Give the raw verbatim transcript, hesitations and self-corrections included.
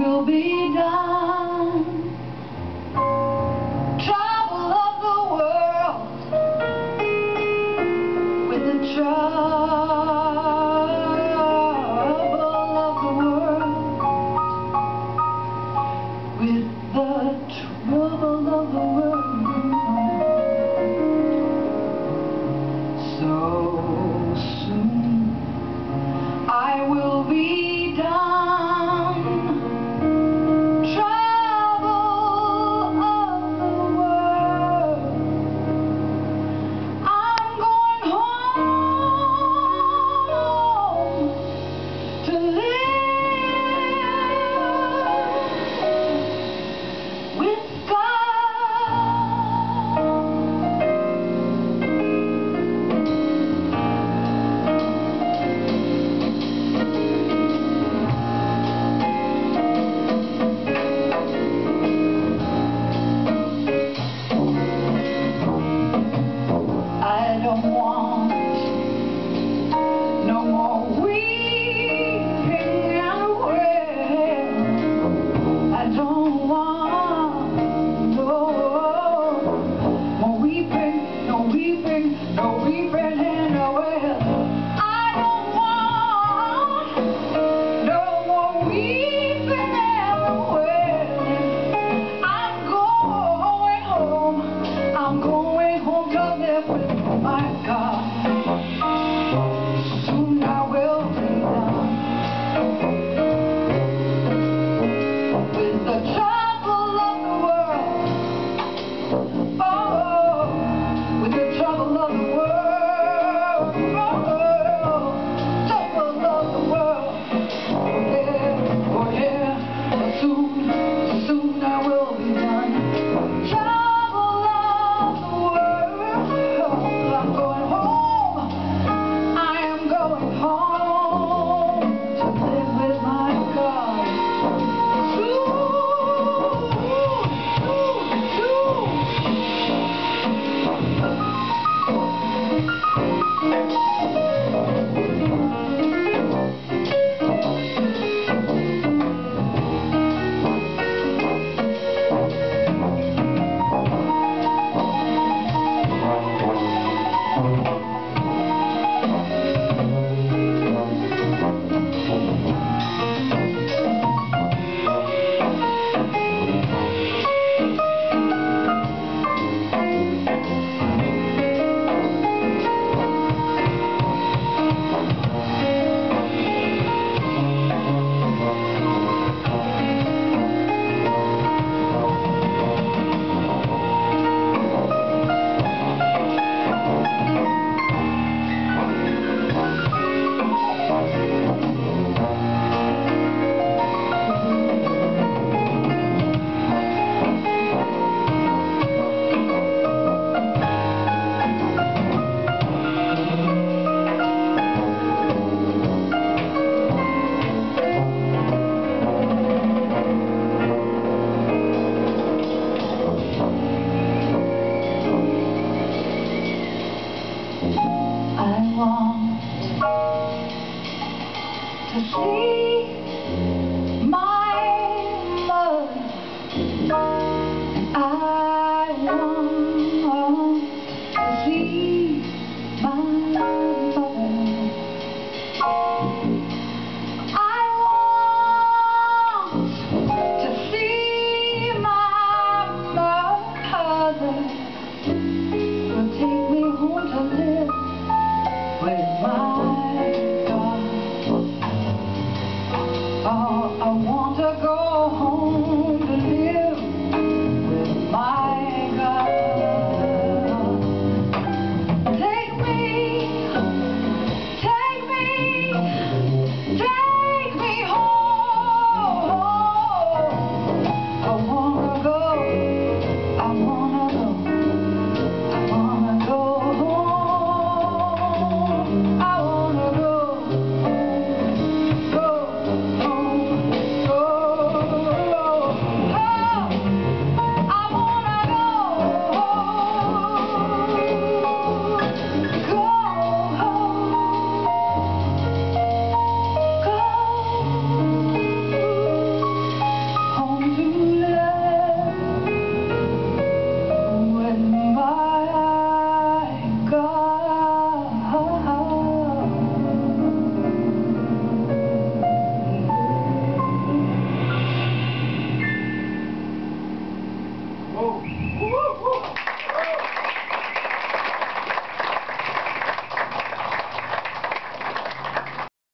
will be done. Trouble of the world with the trouble of the world with the trouble of the world. So soon I will be done. Trouble of the world. I'm going home to live with I don't want no more weeping and wailing. I don't want no more weeping, no weeping, no weeping and wailing. I don't want no more weeping and wailing. I'm going home. I'm going home to live with my God. Soon I will be done with the trouble of the world. Oh, with the trouble of the world. Oh, trouble of the world. Oh yeah, oh yeah. But soon, soon I will be done. Trouble of the world. I'm going home. I am going home to live with my God. Soon, I want to see my mother. I want to see my mother. I want to see my mother. Will take me home to live with my God. Oh, I want to go home.